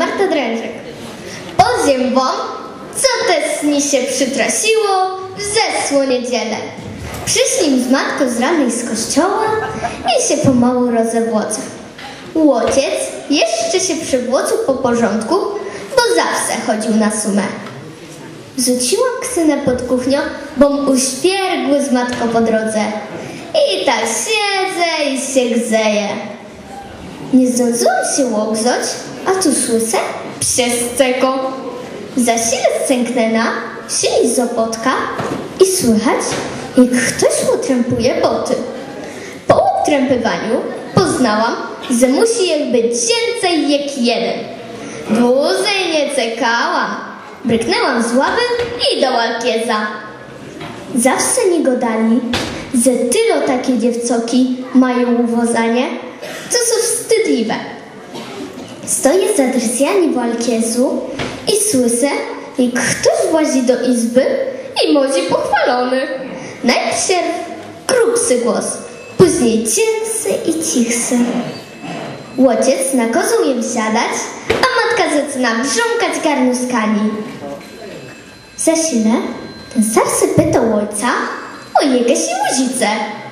Marta Drężek. Powiem wam, co te sni się przytrasiło w zeszłą niedzielę. Przyszli z matką z ranej z kościoła i się pomału rozewłocą. Łodziec jeszcze się przywłóczył po porządku, bo zawsze chodził na sumę. Rzuciłam ksynę pod kuchnią, bom uświergły z matką po drodze. I tak siedzę i się grzeję. Nie zdążyłam się łoknąć, a tu słyszę przez ceko. Za chwilę stęknęna, siedzi z opotka i słychać, jak ktoś utrępuje boty. Po utrępywaniu poznałam, że musi ich być więcej jak jeden. Dłużej nie czekałam. Bryknęłam z ławy i do Łakieza. Zawsze nie godali, że tylo takie dziewcoki mają uwozanie, to są wstydliwe. Stoję za drzwiami w Łakiezu i słyszę, jak ktoś włazi do izby i modzi pochwalony. Najpierw grubszy głos, później cięższy i cichszy. Łodziec nakazał im siadać, a matka zaczyna brząkać garnuskami. Za chwilę ten starszy pytał ojca o jego siłozice.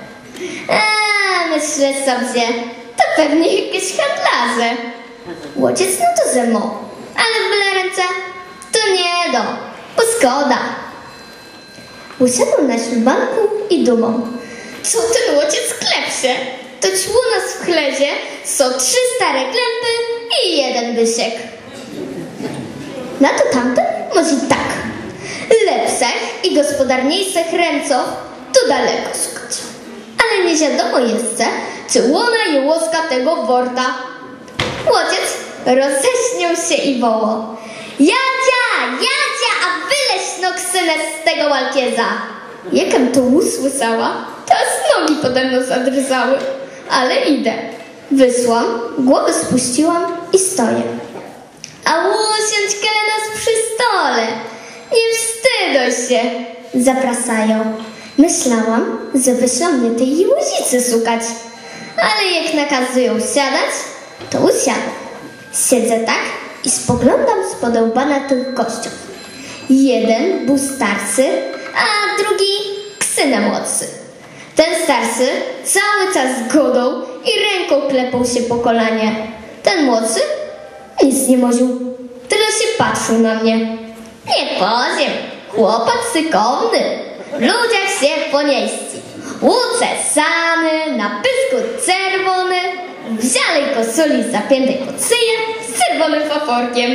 Myślę sobie, to pewnie jakieś handlarze. Łodziec no to zemo, ale w byle ręce to nie do, bo szkoda. Usiadł na ślubanku i dumał. Co ten łodziec klepsie? To ćło nas w chlezie są 3 stare klępy i 1 bysiek. Na to tamten może tak. Lepszych i gospodarniejszych ręców to daleko szukać. Ale nie wiadomo jeszcze, czy łona i łoska tego worta. Łodziec roześniał się i wołał. Jadzia, a wyleź no ksynę z tego Łakieza. Jakem to usłyszała, to aż nogi pode mną zadrżały. Ale idę. Wysłam, głowę spuściłam i stoję. A łusiąć kele nas przy stole. Nie wstydzą się, zaprasają. Myślałam, że wyślą mnie tej łuzicy szukać. Ale jak nakazują siadać, to usiadam. Siedzę tak i spoglądam spod łba na tych gościów. Jeden był starszy, a drugi ksynę młodszy. Ten starszy cały czas godał i ręką klepał się po kolanie. Ten młodszy nic nie moził, tyle się patrzył na mnie. Nie poziem, chłopak sykowny, w ludziach się ponieści. Łuce samy, na pysku czerwony, w zielej kosuli zapiętej pod szyję z czerwonym faforkiem.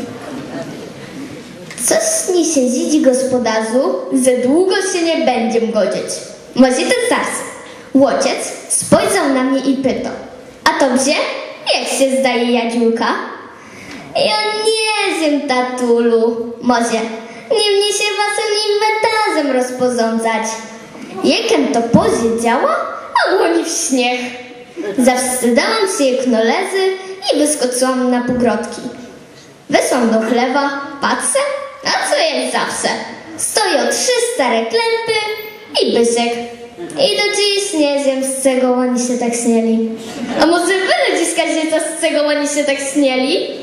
Coś mi się zidzi gospodarzu, że długo się nie będzie godzić. Może ten starszy. Łodziec spojrzał na mnie i pytał. A to gdzie? Jak się zdaje Jadziulka? Ja nie wiem, tatulu. Może nie mnie się waszym inwentarzem rozporządzać. Jakem to powiedziała, a łoni w śnieg. Zawstydałam się jak nolezy i wyskoczyłam na półgrodki. Weszłam do chlewa, patrzę, a co jak zawsze. Stoją 3 stare klępy i bysiek. I do dziś nie wiem, z czego oni się tak śnieli. A może wy ludziska się z czego oni się tak śnieli?